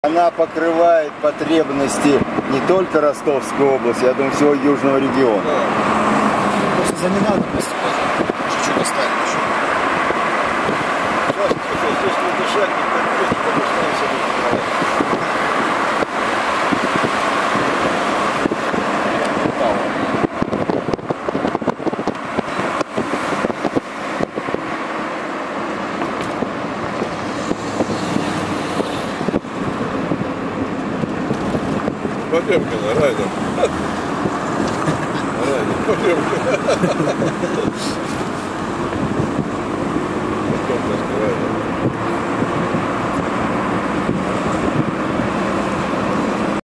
Она покрывает потребности не только Ростовской области, я думаю, всего Южного региона. Да. Просто за не надо поступать. Чуть-чуть оставим еще. Сейчас здесь не дышать, не терпеть, потому что они все будут. Потемкина, Райдер. Райдер, Потемкина.